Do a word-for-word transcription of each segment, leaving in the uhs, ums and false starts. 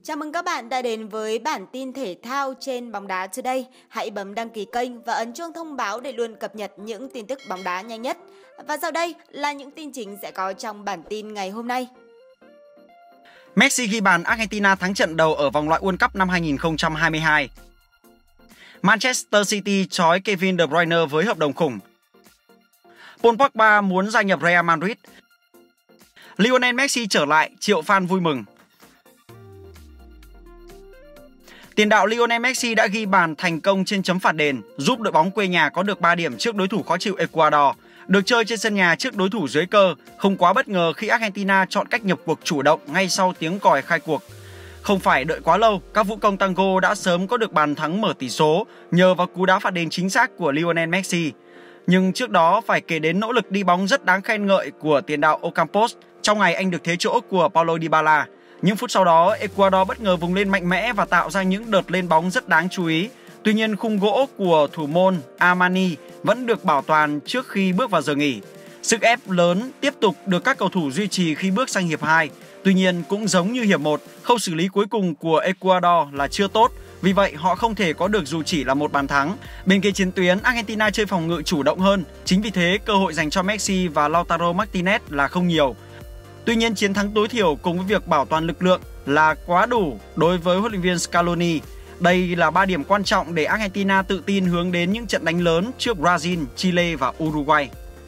Chào mừng các bạn đã đến với bản tin thể thao trên Bóng Đá Today. Hãy bấm đăng ký kênh và ấn chuông thông báo để luôn cập nhật những tin tức bóng đá nhanh nhất. Và sau đây là những tin chính sẽ có trong bản tin ngày hôm nay. Messi ghi bàn Argentina thắng trận đầu ở vòng loại World Cup năm hai nghìn không trăm hai mươi hai. Manchester City trói Kevin De Bruyne với hợp đồng khủng. Paul Pogba muốn gia nhập Real Madrid. Lionel Messi trở lại, triệu fan vui mừng. Tiền đạo Lionel Messi đã ghi bàn thành công trên chấm phạt đền, giúp đội bóng quê nhà có được ba điểm trước đối thủ khó chịu Ecuador. Được chơi trên sân nhà trước đối thủ dưới cơ, không quá bất ngờ khi Argentina chọn cách nhập cuộc chủ động ngay sau tiếng còi khai cuộc. Không phải đợi quá lâu, các vũ công tango đã sớm có được bàn thắng mở tỷ số nhờ vào cú đá phạt đền chính xác của Lionel Messi. Nhưng trước đó phải kể đến nỗ lực đi bóng rất đáng khen ngợi của tiền đạo Ocampos trong ngày anh được thế chỗ của Paulo Dybala. Những phút sau đó, Ecuador bất ngờ vùng lên mạnh mẽ và tạo ra những đợt lên bóng rất đáng chú ý. Tuy nhiên, khung gỗ của thủ môn Armani vẫn được bảo toàn trước khi bước vào giờ nghỉ. Sức ép lớn tiếp tục được các cầu thủ duy trì khi bước sang hiệp hai. Tuy nhiên, cũng giống như hiệp một, khâu xử lý cuối cùng của Ecuador là chưa tốt. Vì vậy, họ không thể có được dù chỉ là một bàn thắng. Bên kia chiến tuyến, Argentina chơi phòng ngự chủ động hơn. Chính vì thế, cơ hội dành cho Messi và Lautaro Martinez là không nhiều. Tuy nhiên, chiến thắng tối thiểu cùng với việc bảo toàn lực lượng là quá đủ đối với huấn luyện viên Scaloni. Đây là ba điểm quan trọng để Argentina tự tin hướng đến những trận đánh lớn trước Brazil, Chile và Uruguay.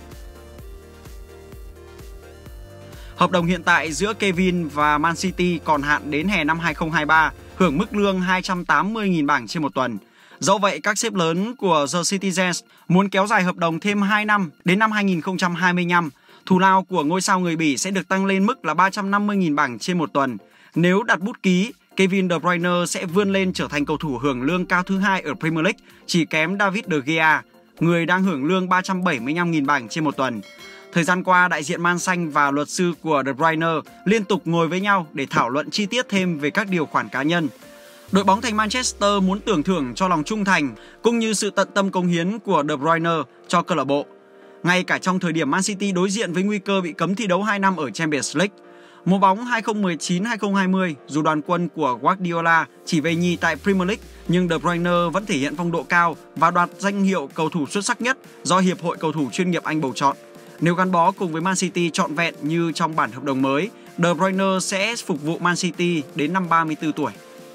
Hợp đồng hiện tại giữa Kevin và Man City còn hạn đến hè năm hai không hai ba, hưởng mức lương hai trăm tám mươi nghìn bảng trên một tuần. Dẫu vậy, các sếp lớn của The Citizens muốn kéo dài hợp đồng thêm hai năm đến năm hai nghìn không trăm hai mươi lăm. Thù lao của ngôi sao người Bỉ sẽ được tăng lên mức là ba trăm năm mươi nghìn bảng trên một tuần. Nếu đặt bút ký, Kevin De Bruyne sẽ vươn lên trở thành cầu thủ hưởng lương cao thứ hai ở Premier League, chỉ kém David De Gea, người đang hưởng lương ba trăm bảy mươi lăm nghìn bảng trên một tuần. Thời gian qua, đại diện Man Xanh và luật sư của De Bruyne liên tục ngồi với nhau để thảo luận chi tiết thêm về các điều khoản cá nhân. Đội bóng thành Manchester muốn tưởng thưởng cho lòng trung thành cũng như sự tận tâm cống hiến của De Bruyne cho câu lạc bộ. Ngay cả trong thời điểm Man City đối diện với nguy cơ bị cấm thi đấu hai năm ở Champions League. Mùa bóng hai không một chín hai không hai không, dù đoàn quân của Guardiola chỉ về nhì tại Premier League, nhưng De Bruyne vẫn thể hiện phong độ cao và đoạt danh hiệu cầu thủ xuất sắc nhất do Hiệp hội Cầu thủ chuyên nghiệp Anh bầu chọn. Nếu gắn bó cùng với Man City trọn vẹn như trong bản hợp đồng mới, De Bruyne sẽ phục vụ Man City đến năm ba mươi tư tuổi.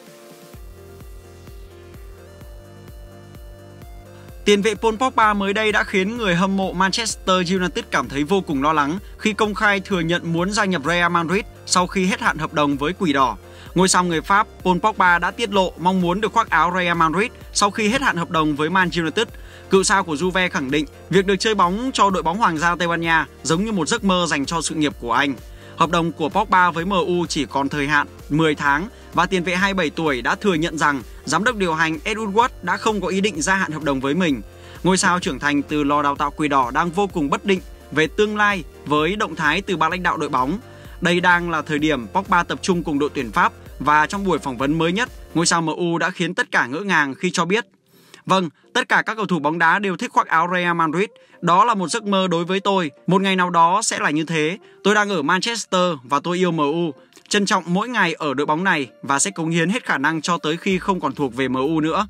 Tiền vệ Paul Pogba mới đây đã khiến người hâm mộ Manchester United cảm thấy vô cùng lo lắng khi công khai thừa nhận muốn gia nhập Real Madrid sau khi hết hạn hợp đồng với Quỷ Đỏ. Ngôi sao người Pháp Paul Pogba đã tiết lộ mong muốn được khoác áo Real Madrid sau khi hết hạn hợp đồng với Man United. Cựu sao của Juve khẳng định việc được chơi bóng cho đội bóng Hoàng gia Tây Ban Nha giống như một giấc mơ dành cho sự nghiệp của anh. Hợp đồng của Pogba với em u chỉ còn thời hạn mười tháng và tiền vệ hai mươi bảy tuổi đã thừa nhận rằng giám đốc điều hành Ed Woodward đã không có ý định gia hạn hợp đồng với mình. Ngôi sao trưởng thành từ lò đào tạo Quỷ Đỏ đang vô cùng bất định về tương lai với động thái từ ban lãnh đạo đội bóng. Đây đang là thời điểm Pogba tập trung cùng đội tuyển Pháp và trong buổi phỏng vấn mới nhất, ngôi sao em u đã khiến tất cả ngỡ ngàng khi cho biết: "Vâng, tất cả các cầu thủ bóng đá đều thích khoác áo Real Madrid. Đó là một giấc mơ đối với tôi. Một ngày nào đó sẽ là như thế. Tôi đang ở Manchester và tôi yêu em u. Trân trọng mỗi ngày ở đội bóng này và sẽ cống hiến hết khả năng cho tới khi không còn thuộc về em u nữa."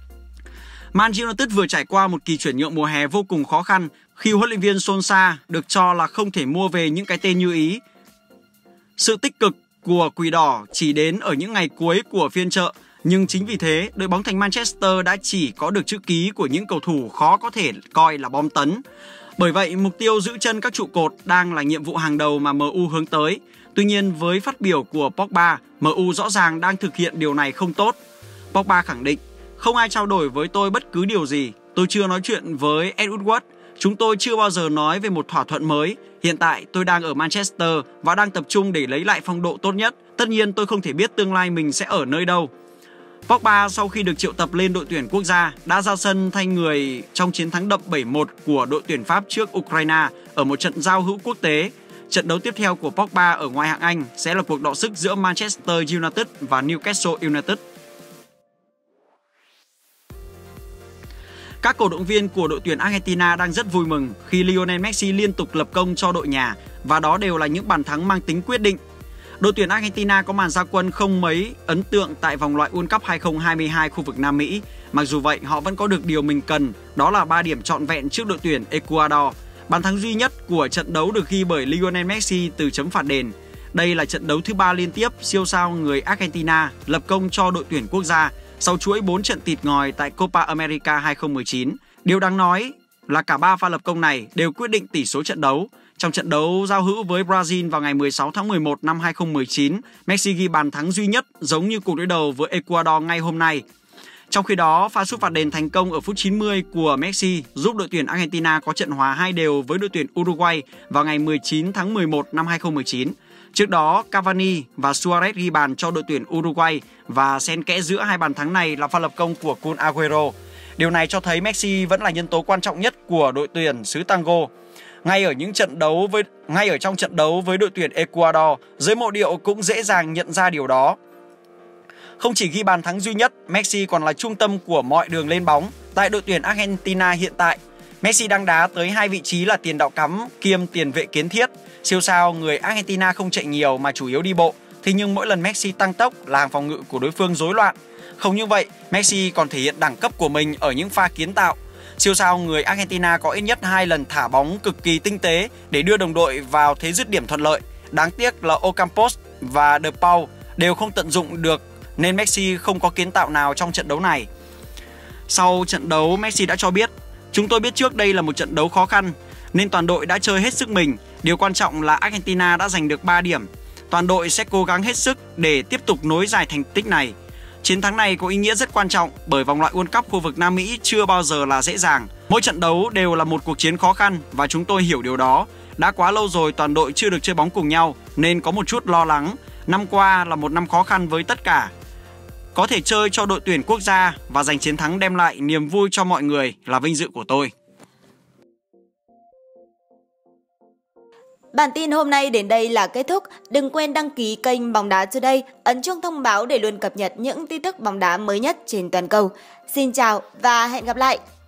Man United vừa trải qua một kỳ chuyển nhượng mùa hè vô cùng khó khăn khi huấn luyện viên Solskjaer được cho là không thể mua về những cái tên như ý. Sự tích cực của Quỷ Đỏ chỉ đến ở những ngày cuối của phiên chợ, nhưng chính vì thế đội bóng thành Manchester đã chỉ có được chữ ký của những cầu thủ khó có thể coi là bom tấn. Bởi vậy, mục tiêu giữ chân các trụ cột đang là nhiệm vụ hàng đầu mà em u hướng tới. Tuy nhiên, với phát biểu của Pogba, em u rõ ràng đang thực hiện điều này không tốt. Pogba khẳng định: "Không ai trao đổi với tôi bất cứ điều gì. Tôi chưa nói chuyện với Ed Woodward. Chúng tôi chưa bao giờ nói về một thỏa thuận mới. Hiện tại tôi đang ở Manchester và đang tập trung để lấy lại phong độ tốt nhất. Tất nhiên tôi không thể biết tương lai mình sẽ ở nơi đâu." Pogba sau khi được triệu tập lên đội tuyển quốc gia đã ra sân thay người trong chiến thắng đậm bảy một của đội tuyển Pháp trước Ukraine ở một trận giao hữu quốc tế. Trận đấu tiếp theo của Pogba ở ngoại hạng Anh sẽ là cuộc đọ sức giữa Manchester United và Newcastle United. Các cổ động viên của đội tuyển Argentina đang rất vui mừng khi Lionel Messi liên tục lập công cho đội nhà và đó đều là những bàn thắng mang tính quyết định. Đội tuyển Argentina có màn ra quân không mấy ấn tượng tại vòng loại World Cup hai không hai hai khu vực Nam Mỹ. Mặc dù vậy, họ vẫn có được điều mình cần, đó là ba điểm trọn vẹn trước đội tuyển Ecuador. Bàn thắng duy nhất của trận đấu được ghi bởi Lionel Messi từ chấm phạt đền. Đây là trận đấu thứ ba liên tiếp siêu sao người Argentina lập công cho đội tuyển quốc gia sau chuỗi bốn trận tịt ngòi tại Copa America hai không một chín. Điều đáng nói là cả ba pha lập công này đều quyết định tỷ số trận đấu. Trong trận đấu giao hữu với Brazil vào ngày mười sáu tháng mười một năm hai không một chín, Messi ghi bàn thắng duy nhất giống như cuộc đối đầu với Ecuador ngay hôm nay. Trong khi đó, pha sút phạt đền thành công ở phút chín mươi của Messi giúp đội tuyển Argentina có trận hòa hai đều với đội tuyển Uruguay vào ngày mười chín tháng mười một năm hai không một chín. Trước đó, Cavani và Suarez ghi bàn cho đội tuyển Uruguay và xen kẽ giữa hai bàn thắng này là pha lập công của Kun Agüero. Điều này cho thấy Messi vẫn là nhân tố quan trọng nhất của đội tuyển xứ Tango. Ngay ở những trận đấu với ngay ở trong trận đấu với đội tuyển Ecuador, giới mộ điệu cũng dễ dàng nhận ra điều đó. Không chỉ ghi bàn thắng duy nhất, Messi còn là trung tâm của mọi đường lên bóng. Tại đội tuyển Argentina hiện tại, Messi đang đá tới hai vị trí là tiền đạo cắm kiêm tiền vệ kiến thiết. Siêu sao người Argentina không chạy nhiều mà chủ yếu đi bộ, thế nhưng mỗi lần Messi tăng tốc là hàng phòng ngự của đối phương rối loạn. Không như vậy, Messi còn thể hiện đẳng cấp của mình ở những pha kiến tạo. Siêu sao người Argentina có ít nhất hai lần thả bóng cực kỳ tinh tế để đưa đồng đội vào thế dứt điểm thuận lợi. Đáng tiếc là Ocampos và De Paul đều không tận dụng được nên Messi không có kiến tạo nào trong trận đấu này. Sau trận đấu, Messi đã cho biết: "Chúng tôi biết trước đây là một trận đấu khó khăn nên toàn đội đã chơi hết sức mình. Điều quan trọng là Argentina đã giành được ba điểm. Toàn đội sẽ cố gắng hết sức để tiếp tục nối dài thành tích này. Chiến thắng này có ý nghĩa rất quan trọng bởi vòng loại World Cup khu vực Nam Mỹ chưa bao giờ là dễ dàng. Mỗi trận đấu đều là một cuộc chiến khó khăn và chúng tôi hiểu điều đó. Đã quá lâu rồi toàn đội chưa được chơi bóng cùng nhau nên có một chút lo lắng. Năm qua là một năm khó khăn với tất cả. Có thể chơi cho đội tuyển quốc gia và giành chiến thắng đem lại niềm vui cho mọi người là vinh dự của tôi." Bản tin hôm nay đến đây là kết thúc. Đừng quên đăng ký kênh Bóng Đá Today, ấn chuông thông báo để luôn cập nhật những tin tức bóng đá mới nhất trên toàn cầu. Xin chào và hẹn gặp lại!